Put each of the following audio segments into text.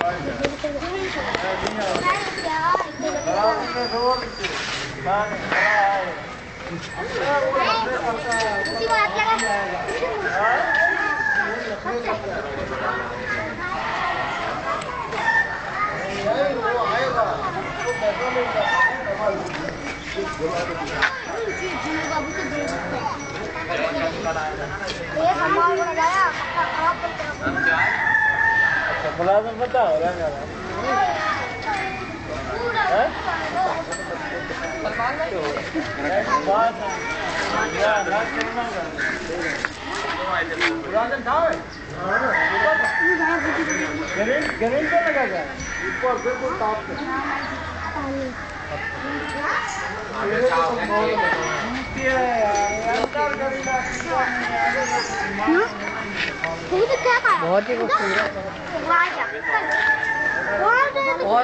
मुलाजिम पता हो रहा है बिल्कुल टॉप पे बहुत ही खूबसूरत और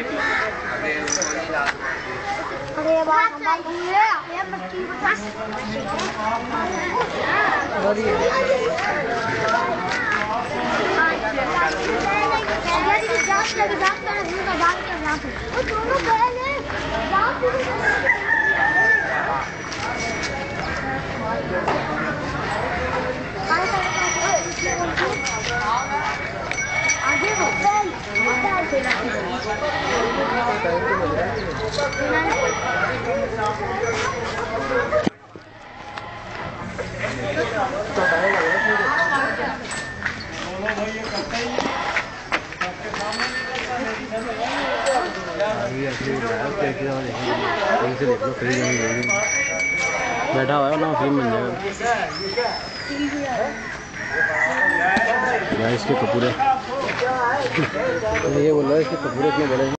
बैठा हुआ है ना फिल्म बन जाएगा इसके कपूरे ये बोल रहा है इसके कपूरे इतने बड़े